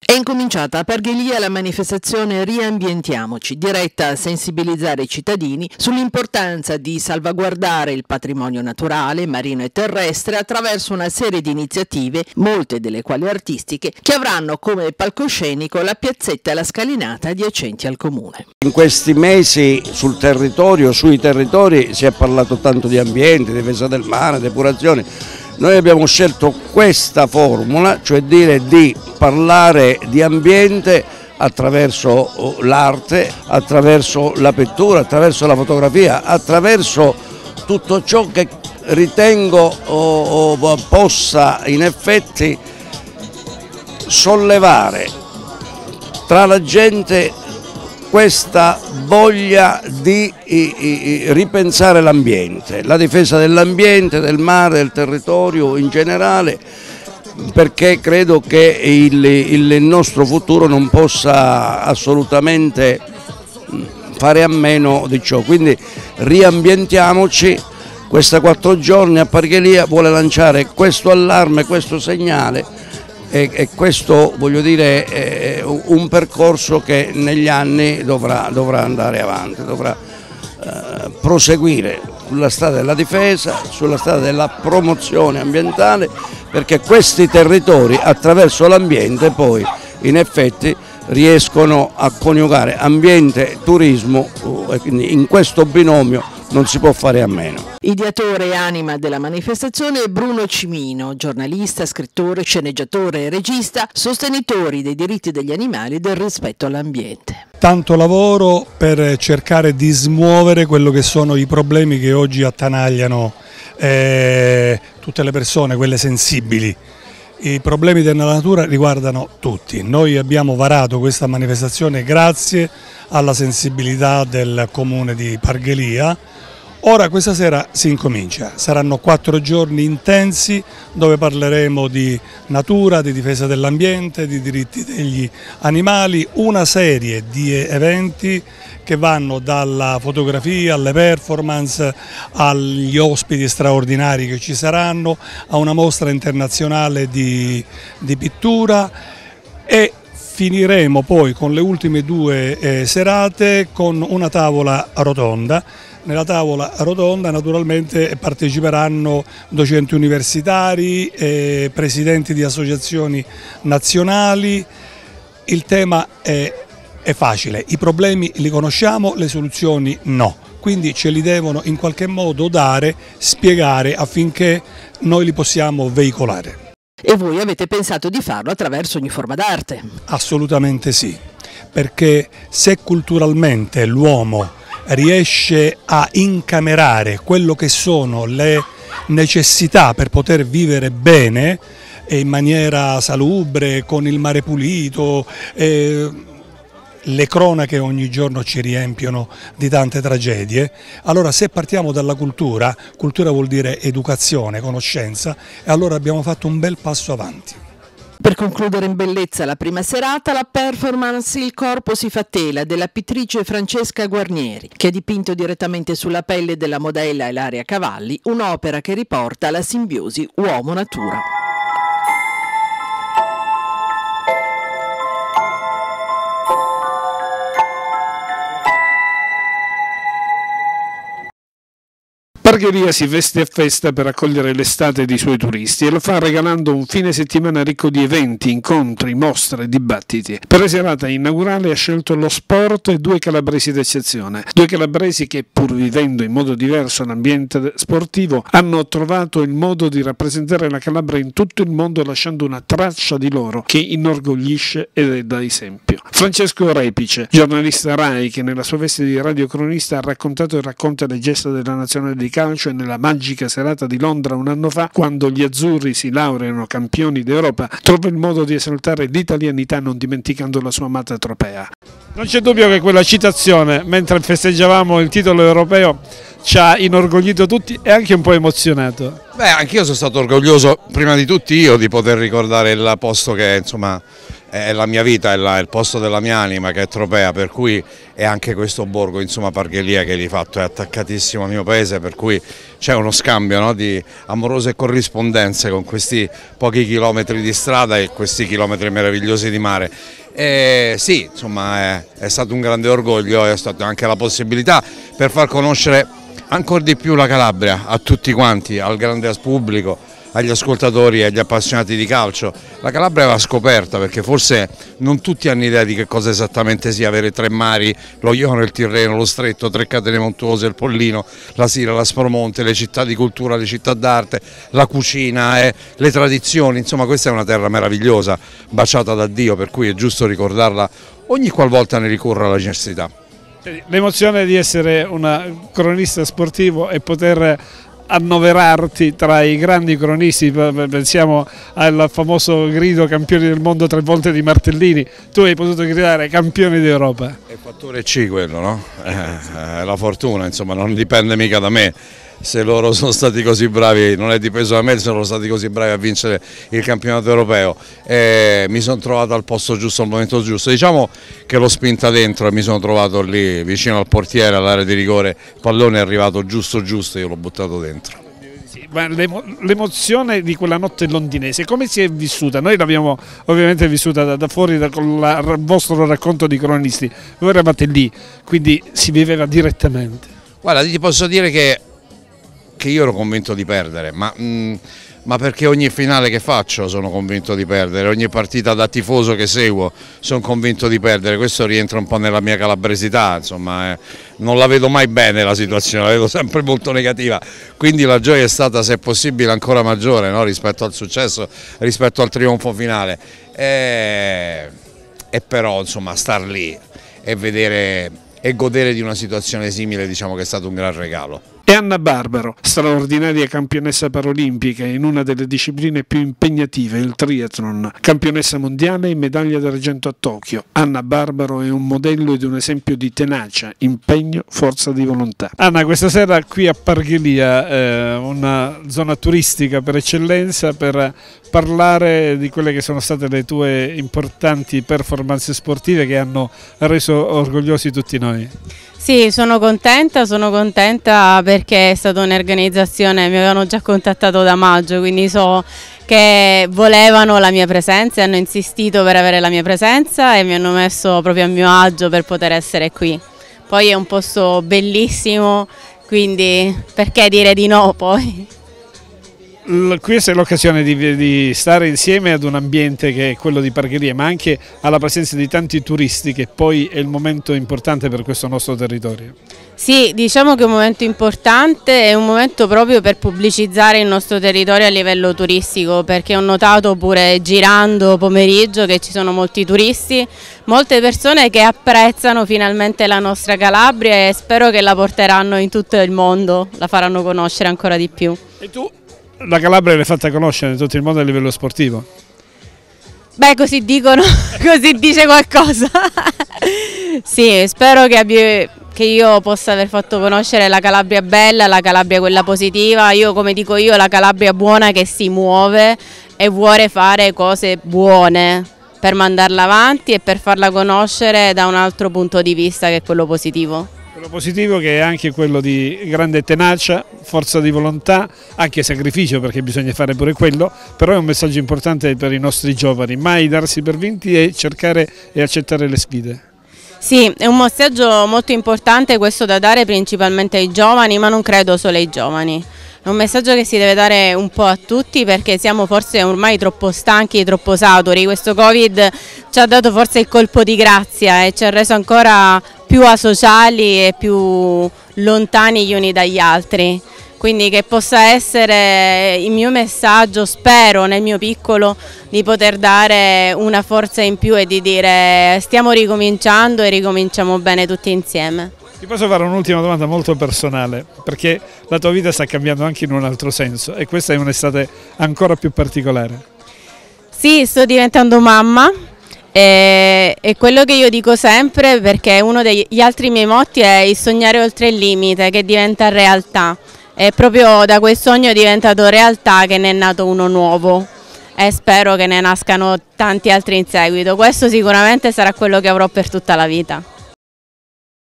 È incominciata a Parghelia la manifestazione Riambientiamoci, diretta a sensibilizzare i cittadini sull'importanza di salvaguardare il patrimonio naturale, marino e terrestre attraverso una serie di iniziative, molte delle quali artistiche, che avranno come palcoscenico la piazzetta e la scalinata adiacenti al comune. In questi mesi sui territori si è parlato tanto di ambiente, difesa del mare, depurazione. Noi abbiamo scelto questa formula, cioè dire di parlare di ambiente attraverso l'arte, attraverso la pittura, attraverso la fotografia, attraverso tutto ciò che ritengo possa in effetti sollevare tra la gente questa voglia di ripensare l'ambiente, la difesa dell'ambiente, del mare, del territorio in generale, perché credo che il nostro futuro non possa assolutamente fare a meno di ciò. Quindi riambientiamoci. Questa 4 giorni a Parghelia vuole lanciare questo allarme, questo segnale. E questo, voglio dire, è un percorso che negli anni dovrà andare avanti, dovrà proseguire sulla strada della difesa, sulla strada della promozione ambientale, perché questi territori attraverso l'ambiente poi in effetti riescono a coniugare ambiente e turismo, e quindi in questo binomio non si può fare a meno. Ideatore e anima della manifestazione è Bruno Cimino, giornalista, scrittore, sceneggiatore e regista, sostenitori dei diritti degli animali e del rispetto all'ambiente. Tanto lavoro per cercare di smuovere quello che sono i problemi che oggi attanagliano tutte le persone, quelle sensibili. I problemi della natura riguardano tutti. Noi abbiamo varato questa manifestazione grazie alla sensibilità del comune di Parghelia. Ora questa sera si incomincia, saranno 4 giorni intensi dove parleremo di natura, di difesa dell'ambiente, di diritti degli animali, una serie di eventi che vanno dalla fotografia alle performance, agli ospiti straordinari che ci saranno, a una mostra internazionale di pittura e finiremo poi con le ultime 2 serate con una tavola rotonda. Nella tavola rotonda naturalmente parteciperanno docenti universitari, presidenti di associazioni nazionali. Il tema è facile, i problemi li conosciamo, le soluzioni no, quindi ce li devono in qualche modo dare, spiegare affinché noi li possiamo veicolare. E voi avete pensato di farlo attraverso ogni forma d'arte? Assolutamente sì, perché se culturalmente l'uomo riesce a incamerare quello che sono le necessità per poter vivere bene e in maniera salubre, con il mare pulito, le cronache ogni giorno ci riempiono di tante tragedie, allora se partiamo dalla cultura vuol dire educazione, conoscenza, e allora abbiamo fatto un bel passo avanti. Per concludere in bellezza la prima serata, la performance Il corpo si fa tela della pittrice Francesca Guarnieri, che ha dipinto direttamente sulla pelle della modella Ilaria Cavalli un'opera che riporta la simbiosi uomo-natura. Parghelia si veste a festa per accogliere l'estate dei suoi turisti e lo fa regalando un fine settimana ricco di eventi, incontri, mostre e dibattiti. Per la serata inaugurale ha scelto lo sport e 2 calabresi d'eccezione. 2 calabresi che, pur vivendo in modo diverso l'ambiente sportivo, hanno trovato il modo di rappresentare la Calabria in tutto il mondo lasciando una traccia di loro che inorgoglisce ed è da esempio. Francesco Repice, giornalista RAI che nella sua veste di radiocronista ha raccontato e racconta le gesta della nazionale di calcio e nella magica serata di Londra un anno fa, quando gli azzurri si laureano campioni d'Europa, trova il modo di esaltare l'italianità non dimenticando la sua amata tropea. Non c'è dubbio che quella citazione, mentre festeggiavamo il titolo europeo, ci ha inorgoglito tutti e anche un po' emozionato. Beh, anch'io sono stato orgoglioso, prima di tutti io, di poter ricordare il posto che insomma è la mia vita, è il posto della mia anima, che è Tropea, per cui è anche questo borgo, insomma, Parghelia, che di fatto è attaccatissimo al mio paese, per cui c'è uno scambio, no, di amorose corrispondenze con questi pochi chilometri di strada e questi chilometri meravigliosi di mare. Sì, insomma, è stato un grande orgoglio, è stata anche la possibilità per far conoscere ancora di più la Calabria a tutti quanti, al grande pubblico, agli ascoltatori e agli appassionati di calcio. La Calabria va scoperta, perché forse non tutti hanno idea di che cosa esattamente sia avere tre mari, lo Ionio, il Tirreno, lo Stretto, tre catene montuose, il Pollino, la Sira, l'Aspromonte, le città di cultura, le città d'arte, la cucina, le tradizioni. Insomma, questa è una terra meravigliosa, baciata da Dio, per cui è giusto ricordarla ogni qualvolta ne ricorra la necessità. L'emozione di essere un cronista sportivo e poter annoverarti tra i grandi cronisti, pensiamo al famoso grido campioni del mondo 3 volte di Martellini, tu hai potuto gridare campioni d'Europa. È il fattore C quello, no? È la fortuna, insomma, non dipende mica da me. Se loro sono stati così bravi, non è dipeso da me, sono stati così bravi a vincere il campionato europeo. Mi sono trovato al posto giusto al momento giusto. Diciamo che l'ho spinta dentro e mi sono trovato lì vicino al portiere, all'area di rigore, il pallone è arrivato giusto e io l'ho buttato dentro. Sì, ma l'emozione di quella notte londinese, come si è vissuta? Noi l'abbiamo ovviamente vissuta da fuori, con il vostro racconto di cronisti, voi eravate lì, quindi si viveva direttamente. Guarda, ti posso dire che io ero convinto di perdere, ma perché ogni finale che faccio sono convinto di perdere, ogni partita da tifoso che seguo sono convinto di perdere. Questo rientra un po' nella mia calabresità, insomma, non la vedo mai bene la situazione, la vedo sempre molto negativa, quindi la gioia è stata, se possibile, ancora maggiore, no? Rispetto al successo, rispetto al trionfo finale, e però insomma star lì e vedere e godere di una situazione simile, diciamo che è stato un gran regalo. E Anna Barbaro, straordinaria campionessa paraolimpica in una delle discipline più impegnative, il triathlon, campionessa mondiale in medaglia d'argento a Tokyo. Anna Barbaro è un modello ed un esempio di tenacia, impegno, forza di volontà. Anna, questa sera qui a Parghelia, una zona turistica per eccellenza, per parlare di quelle che sono state le tue importanti performance sportive che hanno reso orgogliosi tutti noi. Sì, sono contenta perché è stata un'organizzazione, mi avevano già contattato da maggio, quindi so che volevano la mia presenza e hanno insistito per avere la mia presenza e mi hanno messo proprio a mio agio per poter essere qui. Poi è un posto bellissimo, quindi perché dire di no poi? Questa è l'occasione di stare insieme ad un ambiente che è quello di Parghelia, ma anche alla presenza di tanti turisti, che poi è il momento importante per questo nostro territorio. Sì, diciamo che è un momento importante, è un momento proprio per pubblicizzare il nostro territorio a livello turistico, perché ho notato pure girando pomeriggio che ci sono molti turisti, molte persone che apprezzano finalmente la nostra Calabria e spero che la porteranno in tutto il mondo, la faranno conoscere ancora di più. E tu? La Calabria l'hai fatta conoscere in tutto il mondo a livello sportivo? Beh, così dicono, così dice qualcosa. Sì, spero che io possa aver fatto conoscere la Calabria bella, la Calabria quella positiva, come dico io, la Calabria buona che si muove e vuole fare cose buone per mandarla avanti e per farla conoscere da un altro punto di vista che è quello positivo. Quello positivo che è anche quello di grande tenacia, forza di volontà, anche sacrificio, perché bisogna fare pure quello, però è un messaggio importante per i nostri giovani, mai darsi per vinti e cercare e accettare le sfide. Sì, è un messaggio molto importante questo da dare principalmente ai giovani, ma non credo solo ai giovani. È un messaggio che si deve dare un po' a tutti, perché siamo forse ormai troppo stanchi, troppo saturi. Questo Covid ci ha dato forse il colpo di grazia e ci ha reso ancora più asociali e più lontani gli uni dagli altri. Quindi che possa essere il mio messaggio, spero nel mio piccolo, di poter dare una forza in più e di dire stiamo ricominciando e ricominciamo bene tutti insieme. Ti posso fare un'ultima domanda molto personale, perché la tua vita sta cambiando anche in un altro senso e questa è un'estate ancora più particolare. Sì, sto diventando mamma E quello che io dico sempre, perché uno degli altri miei motti è il sognare oltre il limite, che diventa realtà. E proprio da quel sogno è diventato realtà che ne è nato uno nuovo e spero che ne nascano tanti altri in seguito. Questo sicuramente sarà quello che avrò per tutta la vita.